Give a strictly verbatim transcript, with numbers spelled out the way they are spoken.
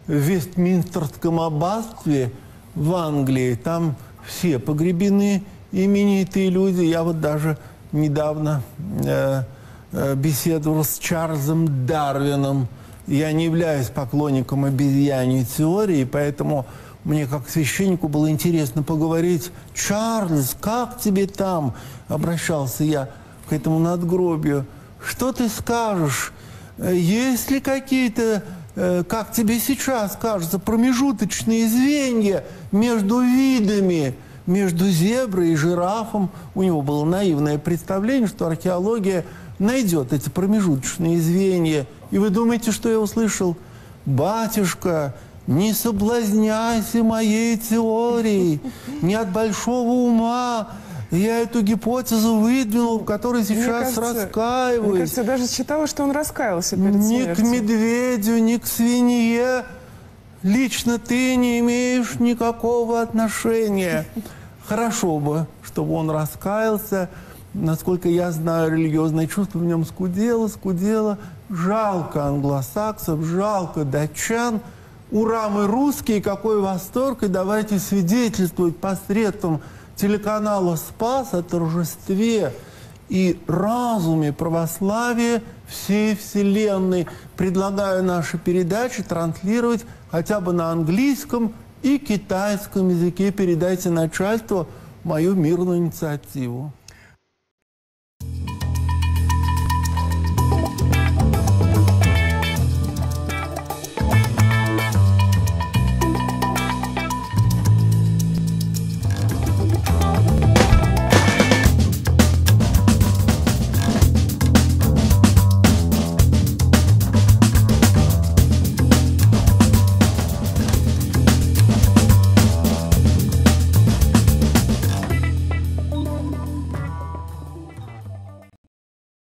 в Вестминстерском аббатстве в Англии. Там все погребены именитые люди. Я вот даже недавно э, э, беседовал с Чарльзом Дарвином. Я не являюсь поклонником обезьяньей теории, поэтому мне как священнику было интересно поговорить. «Чарльз, как тебе там?» — обращался я к этому надгробию. «Что ты скажешь? Есть ли какие-то, как тебе сейчас кажется, промежуточные звенья между видами, между зеброй и жирафом?» У него было наивное представление, что археология найдет эти промежуточные звенья. И вы думаете, что я услышал? «Батюшка, не соблазняйся моей теорией, не от большого ума. Я эту гипотезу выдвинул, которой сейчас кажется, раскаиваюсь». Мне кажется, я даже читала, что он раскаялся перед ни смертью. Ни к медведю, ни к свинье лично ты не имеешь никакого отношения. Хорошо бы, чтобы он раскаялся. Насколько я знаю, религиозное чувство в нем скудело, скудело. Жалко англосаксов, жалко датчан. Ура, мы русские, какой восторг, и давайте свидетельствовать посредством телеканала «Спас» о торжестве и разуме православия всей вселенной. Предлагаю наши передачи транслировать хотя бы на английском и китайском языке. Передайте начальству мою мирную инициативу.